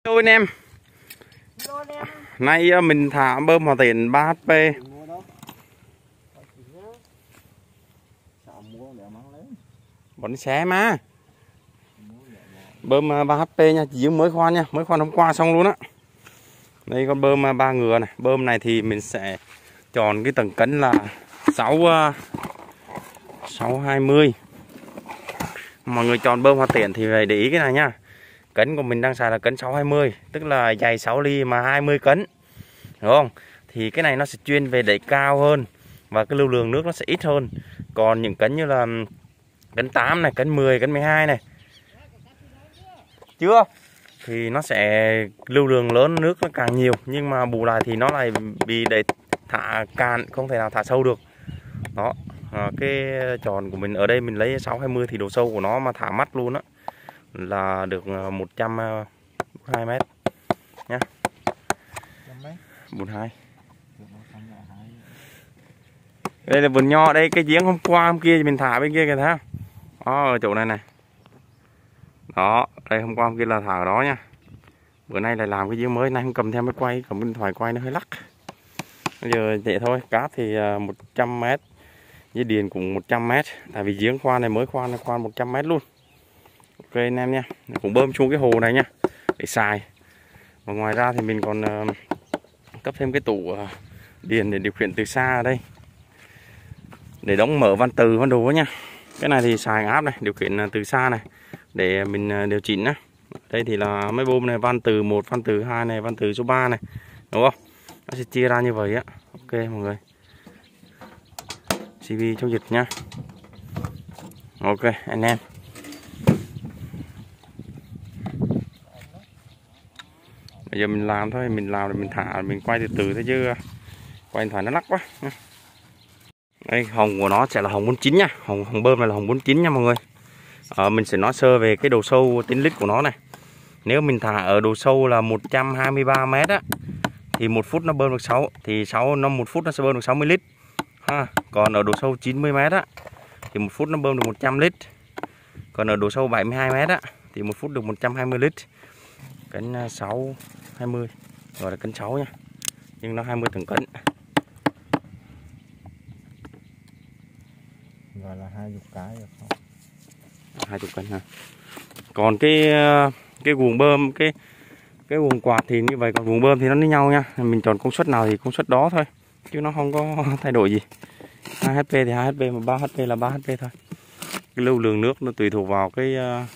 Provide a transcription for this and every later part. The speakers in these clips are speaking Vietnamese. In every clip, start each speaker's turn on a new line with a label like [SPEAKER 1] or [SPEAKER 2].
[SPEAKER 1] Thôi anh em. Nay mình thả bơm Hòa Tiện 3HP. Bọn xé má. Bơm 3HP nha, chỉ mới khoan nha, mới khoan hôm qua xong luôn á. Đây con bơm 3 ngựa này, bơm này thì mình sẽ chọn cái tầng cấn là 620. Mọi người chọn bơm Hòa Tiện thì phải để ý cái này nha. Cấn của mình đang xài là cấn 620, tức là dày 6 ly mà 20 cấn. Đúng không? Thì cái này nó sẽ chuyên về đẩy cao hơn và cái lưu lượng nước nó sẽ ít hơn. Còn những cấn như là cấn 8 này, cấn 10, cấn 12 này. Chưa? Thì nó sẽ lưu lượng lớn, nước nó càng nhiều, nhưng mà bù lại thì nó lại bị để thả cạn, không thể nào thả sâu được. Đó. Cái tròn của mình ở đây mình lấy 620 thì độ sâu của nó mà thả mắt luôn á là được 102 mét nhá. 42. Đây là vườn nho, đây cái giếng hôm qua hôm kia mình thả bên kia kìa, thấy không? Đó, ở chỗ này này. Đó, đây hôm qua hôm kia là thả ở đó nha. Bữa nay lại làm cái giếng mới, nay không cầm theo máy quay, cầm điện thoại quay nó hơi lắc. Bây giờ vậy thôi, cát thì 100 mét, với điền cũng 100 mét. Tại vì giếng khoan này mới khoan 100 mét luôn. Ok anh em nha, cũng bơm xuống cái hồ này nha để xài. Và ngoài ra thì mình còn cấp thêm cái tủ điền để điều khiển từ xa ở đây, để đóng mở van từ van đồ nha. Cái này thì xài áp này, điều khiển từ xa này để mình điều chỉnh á. Đây thì là mấy bơm này, van từ 1, van từ 2 này, van từ số 3 này, đúng không? Nó sẽ chia ra như vậy á. Ok mọi người, CV chống dịch nha. Ok anh em, bây giờ mình làm thôi, mình làm rồi mình thả, mình quay từ từ thôi chứ quay điện thoại nó lắc quá. Đây hồng của nó sẽ là hồng 49 nha, hồng bơm này là hồng 49 nha mọi người. Mình sẽ nói sơ về cái độ sâu tính lít của nó này. Nếu mình thả ở độ sâu là 123 mét á thì 1 phút nó bơm được 6, thì 1 phút nó sẽ bơm được 60 lít ha. Còn ở độ sâu 90 mét á thì 1 phút nó bơm được 100 lít. Còn ở độ sâu 72 mét á thì 1 phút được 120 lít. Cấn 620 gọi là cấn 6 nha, nhưng nó 20 tầng cấn,
[SPEAKER 2] gọi là 20 cái được không?
[SPEAKER 1] 20 cân ha. Còn cái guồng bơm, cái guồng quạt thì như vậy, còn guồng bơm thì nó như nhau nha. Mình chọn công suất nào thì công suất đó thôi, chứ nó không có thay đổi gì. 2HP thì 2HP, mà 3HP là 3HP thôi. Cái lưu lượng nước nó tùy thuộc vào cái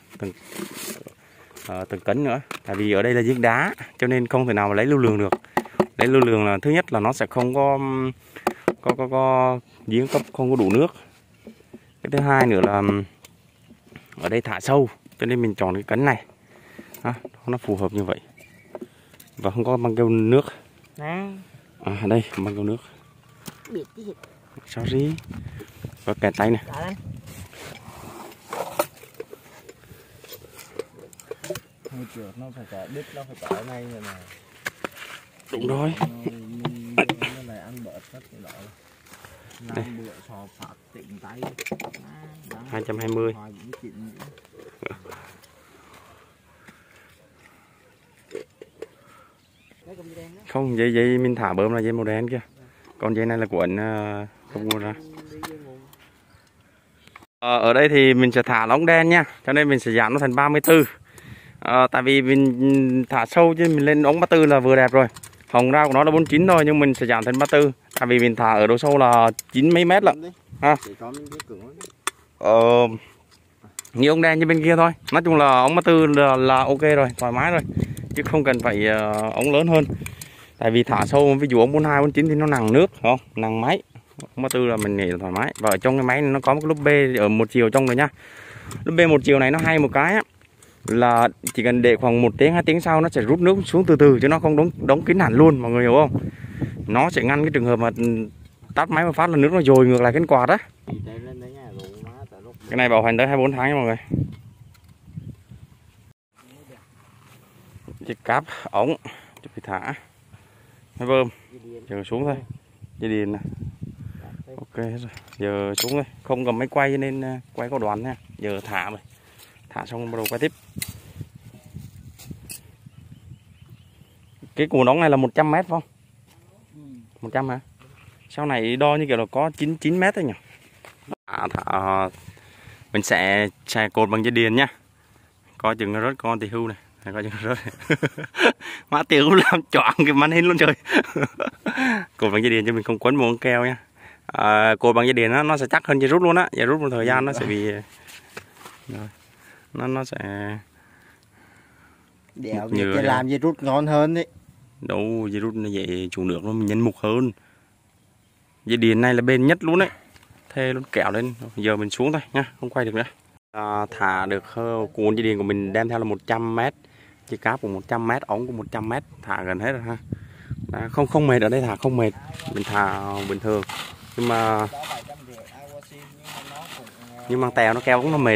[SPEAKER 1] tầng cấn nữa. Tại vì ở đây là giếng đá cho nên không thể nào mà lấy lưu lượng được. Lấy lưu lượng là thứ nhất là nó sẽ không có giếng cấp không có đủ nước. Cái thứ hai nữa là ở đây thả sâu cho nên mình chọn cái cấn này. Nó phù hợp như vậy. Và không có băng keo nước. Đây băng keo nước. Sorry. Và kẹt tay này.
[SPEAKER 2] Nó phải có đít, nó phải có cái này rồi này.
[SPEAKER 1] Đúng rồi.
[SPEAKER 2] Nó này ăn bớt rất là đỏ. Đây.
[SPEAKER 1] 220. Không, dây mình thả bơm là dây màu đen kia. Còn dây này là của anh không mua ra. Ở đây thì mình sẽ thả lóng đen nha, cho nên mình sẽ giảm nó thành 34. Tại vì mình thả sâu chứ mình lên ống 34 là vừa đẹp rồi. Hồng ra của nó là 49 thôi, nhưng mình sẽ giảm thành 34. Tại vì mình thả ở độ sâu là 9 mấy mét lận ha. Như ống đen như bên kia thôi. Nói chung là ống 34 là ok rồi, thoải mái rồi, chứ không cần phải ống lớn hơn. Tại vì thả sâu, ví dụ ống 42, 49 thì nó nặng nước, không? Nặng máy. Ống 34 là mình nghĩ là thoải mái. Và ở trong cái máy nó có một cái lốp B ở một chiều trong rồi nha. Lốp B một chiều này nó hay một cái á, là chỉ cần để khoảng 1 tiếng 2 tiếng sau nó sẽ rút nước xuống từ từ, chứ nó không đóng kín hẳn luôn, mọi người hiểu không? Nó sẽ ngăn cái trường hợp mà tắt máy một phát là nước nó dồi ngược lại cái quạt á. Cái này bảo hành tới 24 tháng nha mọi người. Chiếc cáp ống chuẩn bị thả máy bơm, giờ xuống thôi, dây điện nè. Ok rồi, giờ xuống thôi, không cầm máy quay cho nên quay có đoạn nha. Giờ thả rồi, thả xong bắt đầu quay tiếp. Cái củ nóng này là 100 mét không? 100 hả? Sau này đo như kiểu là có 99 mét thôi nhỉ? Mình sẽ cột bằng dây điện nhá. Coi chừng nó rớt con tỳ hưu này. Coi chừng nó rớt. Má tỳ hưu làm choạng cái màn hình luôn trời. Cột bằng dây điện cho mình không quấn một keo nha. Cột bằng dây điện nó sẽ chắc hơn dây rút luôn á. Dây rút một thời gian nó sẽ bị rồi. Nó sẽ
[SPEAKER 2] đèo như làm dây rút ngon hơn đấy.
[SPEAKER 1] Đâu, dây rút nó vậy chủ nước nó nhân mục hơn. Dây điện này là bền nhất luôn đấy. Thê luôn, kẹo lên. Giờ mình xuống thôi nhá, không quay được nữa. Thả được cuộn dây điện của mình đem theo là 100 mét. Dây cáp của 100 mét, ống của 100 mét. Thả gần hết rồi ha. Đã, không mệt, ở đây thả không mệt. Mình thả bình thường. Nhưng mà tèo nó keo cũng nó mệt.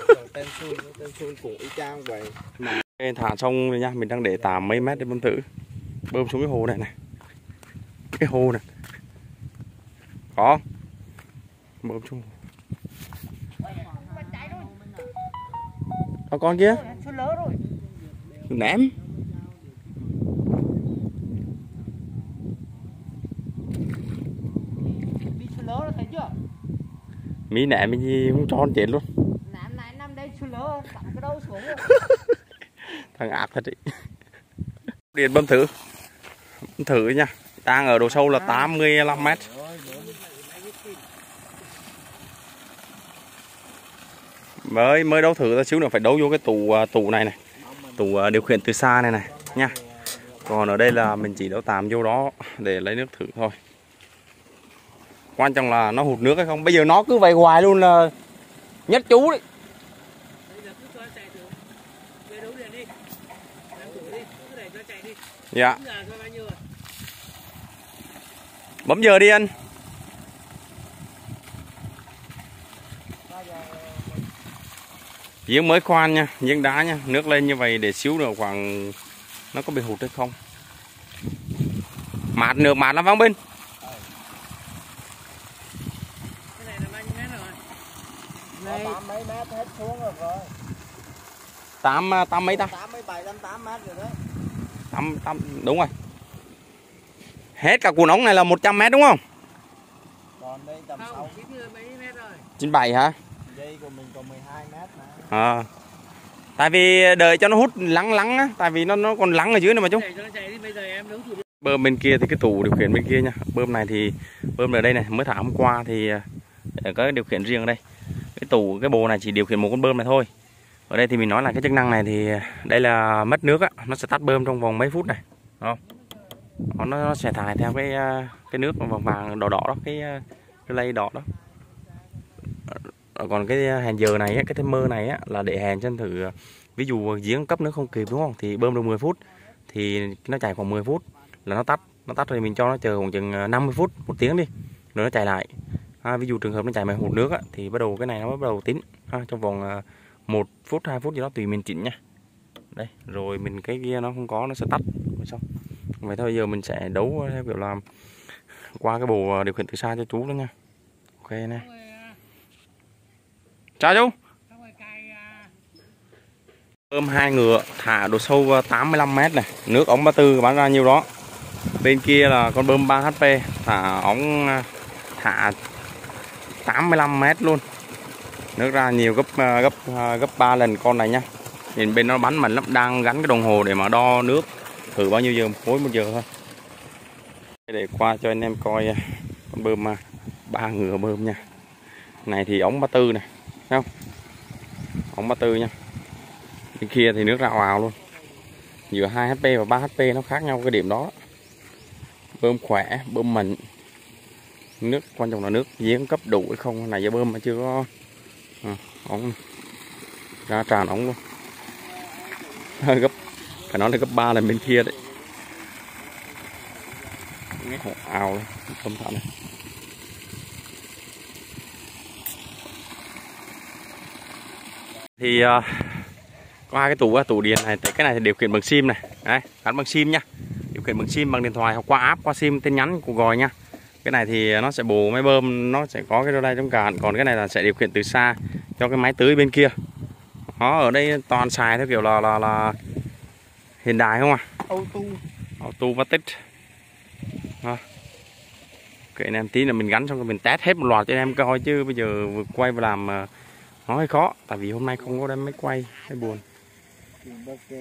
[SPEAKER 1] Thả xong rồi nha, mình đang để tạm mấy mét để bơm thử. Bơm xuống cái hồ này này. Cái hồ này. Có. Bơm xuống. Con kia. Ném. Mỹ ném cái gì không tròn chết luôn. Thằng ác thật đấy. Điện bơm thử. Bơm thử nha. Đang ở độ sâu là 85 mét. Mới đấu thử ra xíu nữa phải đấu vô cái tủ này này. Tủ điều khiển từ xa này này nha. Còn ở đây là mình chỉ đấu tạm vô đó để lấy nước thử thôi. Quan trọng là nó hụt nước hay không. Bây giờ nó cứ vậy hoài luôn là nhất chú đấy. Dạ. Bấm giờ đi anh. Giếng mới khoan nha, giếng đá nha. Nước lên như vậy để xíu nữa khoảng nó có bị hụt hay không. Mạt nước mạt lắm Văn Bình.
[SPEAKER 2] Cái này là bao nhiêu mét rồi? Tám mấy mét hết xuống rồi.
[SPEAKER 1] Tám mấy ta?
[SPEAKER 2] 87, 88 mét rồi đấy.
[SPEAKER 1] Tám đúng rồi. Hết cả cuộn ống này là 100 mét đúng không?
[SPEAKER 2] Còn đây tầm 6 mấy mét rồi.
[SPEAKER 1] 97 hả?
[SPEAKER 2] Dây của mình còn 12 mét mà.
[SPEAKER 1] Tại vì đợi cho nó hút lắng á, tại vì nó còn lắng ở dưới này mà chú. Bơm bên kia thì cái tủ điều khiển bên kia nha. Bơm này thì bơm ở đây này, mới thả hôm qua thì có điều khiển riêng ở đây. Cái bồ này chỉ điều khiển một con bơm này thôi. Ở đây thì mình nói là cái chức năng này thì đây là mất nước á, nó sẽ tắt bơm trong vòng mấy phút này, đúng không? Nó sẽ thải theo cái nước vàng vàng đỏ đỏ đó, cái lây đỏ đó. Còn cái hẹn giờ này á, cái timer này á là để hẹn chân thử, ví dụ giếng cấp nước không kịp đúng không, thì bơm được 10 phút thì nó chạy khoảng 10 phút là nó tắt rồi mình cho nó chờ khoảng chừng 50 phút, 1 tiếng đi rồi nó chạy lại. Ví dụ trường hợp nó chạy mà hụt nước á, thì bắt đầu cái này nó bắt đầu tính trong vòng 1 phút 2 phút gì đó tùy mình chỉnh nha. Đây rồi mình cái kia nó không có nó sẽ tắt rồi xong. Vậy thôi, giờ mình sẽ đấu theo kiểu làm qua cái bộ điều khiển từ xa cho chú đó nha. Ok nè. Chào chú. Bơm 2 ngựa thả độ sâu 85 mét này, nước ống 34 bán ra nhiêu đó. Bên kia là con bơm 3 HP thả ống thả 85 mét luôn. Nước ra nhiều gấp 3 lần con này nha. Nhìn bên nó bắn mình lắm, đang gắn cái đồng hồ để mà đo nước thử bao nhiêu giờ mỗi 1 giờ thôi. Để qua cho anh em coi con bơm 3 ngựa bơm nha. Này thì ống 34 này, thấy không? Ống 34 nha. Bên kia thì nước ra ào luôn. Giữa 2 HP và 3 HP nó khác nhau cái điểm đó. Bơm khỏe, bơm mịn. Nước quan trọng là nước giếng cấp đủ hay không, này giờ bơm mà chưa có ống ra tràn ống luôn. Gấp phải nói là gấp 3 lần bên kia đấy. Ào lên, bơm thả này. Thì có 2 cái tủ điện này, cái này thì điều khiển bằng sim này, đấy, gắn bằng sim nha, điều khiển bằng sim bằng điện thoại hoặc qua app, qua sim tin nhắn cuộc gọi nha. Cái này thì nó sẽ bù máy bơm, nó sẽ có cái rơ đay chống cản, còn cái này là sẽ điều khiển từ xa cho cái máy tưới bên kia. Ở đây toàn xài theo kiểu là hiện đại không à? automatic. Kệ anh em tí là mình gắn xong rồi mình test hết một loạt cho anh em coi, chứ bây giờ vừa quay và làm nó hơi khó, tại vì hôm nay không có đem máy quay, hơi buồn.